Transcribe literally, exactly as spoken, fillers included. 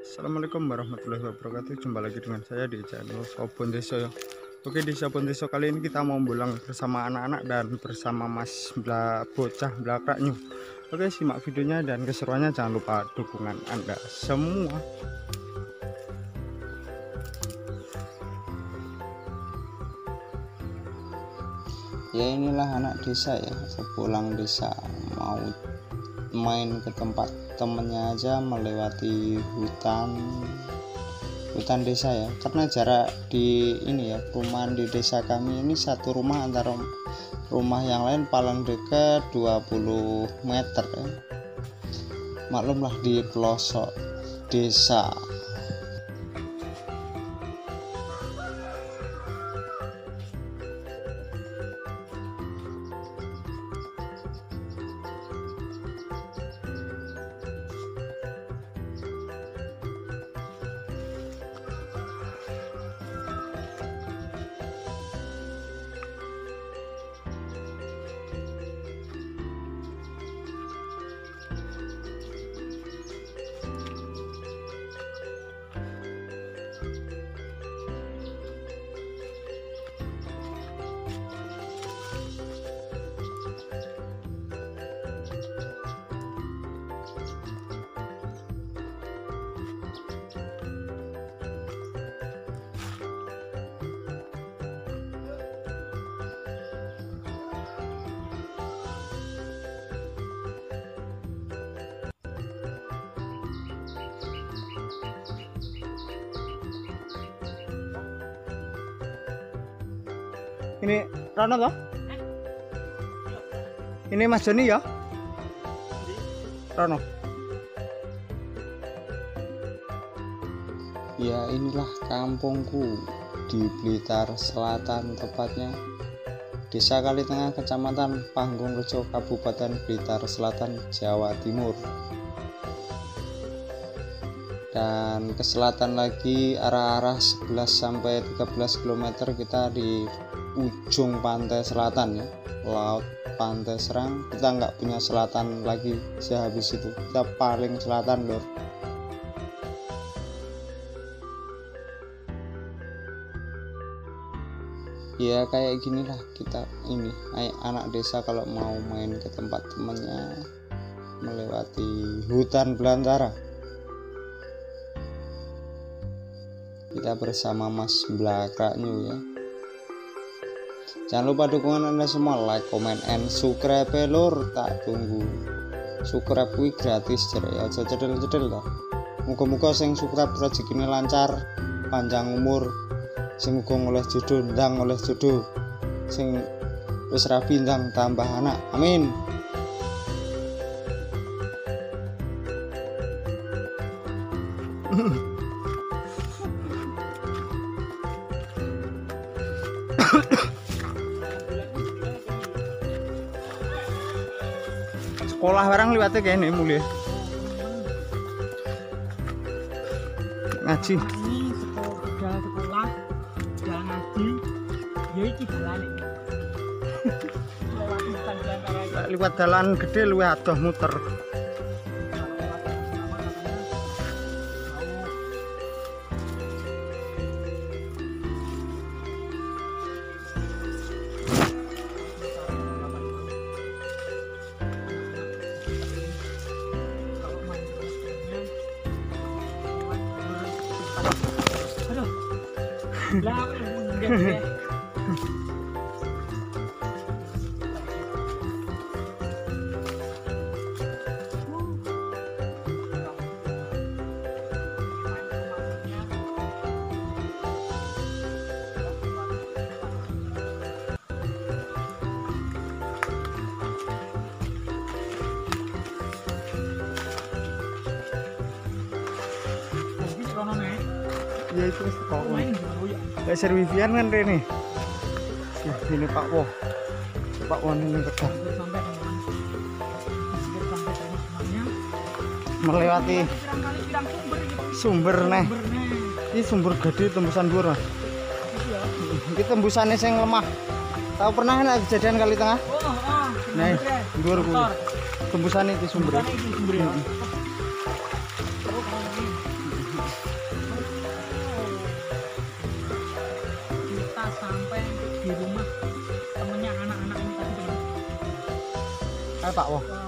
Assalamualaikum warahmatullahi wabarakatuh. Jumpa lagi dengan saya di channel Sobon Deso ya. Oke, di Sobon Deso kali ini kita mau pulang bersama anak-anak dan bersama Mas Bla Bocah Blakraknyu. Oke, simak videonya dan keseruannya, jangan lupa dukungan Anda semua. Ya, inilah anak desa ya, sepulang desa mau main ke tempat temennya aja melewati hutan hutan desa ya, karena jarak di ini ya, perumahan di desa kami ini satu rumah antara rumah yang lain paling dekat dua puluh meter ya. Maklumlah di pelosok desa. Ini Rano toh? Ini Mas Joni ya? Rano. Ya, inilah kampungku di Blitar Selatan, tepatnya Desa Kalitengah, Kecamatan Panggungrejo, Kabupaten Blitar Selatan, Jawa Timur. Dan ke selatan lagi arah-arah sebelas sampai tiga belas kilometer kita di ujung pantai selatan ya, Laut Pantai Serang. Kita nggak punya selatan lagi sehabis itu, kita paling selatan lor. Ya kayak ginilah kita ini anak desa kalau mau main ke tempat temannya melewati hutan belantara. Kita bersama Mas Blakraknyu ya. Jangan lupa dukungan Anda semua, like, comment, and subscribe lur. Tak tunggu. Subscribe kuwi gratis jer ya, aja cedel-cedel toh. Muga-muga sing subscribe rezekine lancar, panjang umur, sing muga oleh jodoh, ndang oleh jodoh, sing wis rabi ndang tambah anak. Amin. Sekolah barang liwatnya kayak ini mulai ngaji. Ini sekolah sekolah jalan ngaji, ya iki jalan ini. Lewati hutan belantara. Liwat jalan gede luwih adoh muter. Lah, enggak. Ya itu kok. Main dulu ya. Kayak servisian kan Rene. Nah, ini Pak Wo. Pak Wo ini pegang. Sampai teman. Sampai teman-temannya. Melewati Pirang kali pirang sumber gitu. sumber neh. Sumber neh. Ini sumber gede tembusan dhuwur, Mas. Gitu ya. Ini tembusannya yang lemah. Tahu pernah kan kejadian kali tengah? Oh, oh. Nah, dhuwur kuwi. Tembusan itu sumber. Tembusannya itu sumber ya. Ayo Pak Woh.